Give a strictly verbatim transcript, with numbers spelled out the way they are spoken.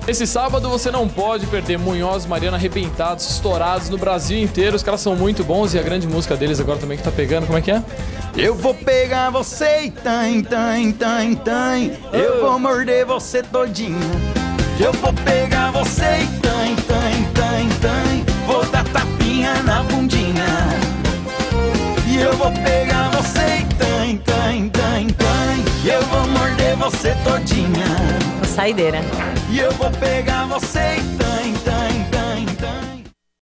Esse sábado você não pode perder Munhoz e Mariana arrebentados, estourados no Brasil inteiro. Os caras são muito bons e a grande música deles agora também que tá pegando, como é que é? Eu vou pegar você e tan, tan, tan, tan. Eu vou morder você todinha. Eu vou pegar você e tan, tan, tan, tan. Vou dar tapinha na bundinha. E eu vou pegar você e tan, tan, tan, tan. E eu vou morder você todinha. Saideira. E eu vou pegar você e tan,